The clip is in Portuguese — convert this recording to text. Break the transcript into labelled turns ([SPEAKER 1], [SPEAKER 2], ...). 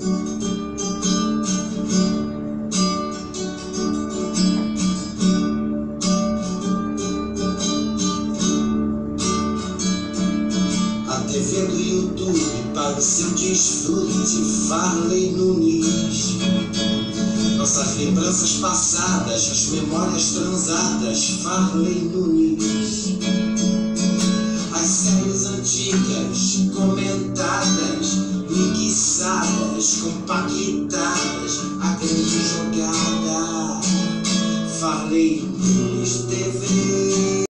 [SPEAKER 1] TV do YouTube para o seu desfrute, Farley Nunes. Nossas lembranças passadas, as memórias transadas, Farley Nunes. As séries antigas, comentadas, mixadas, compactadas, a grande jogada, Farley Nunes TV.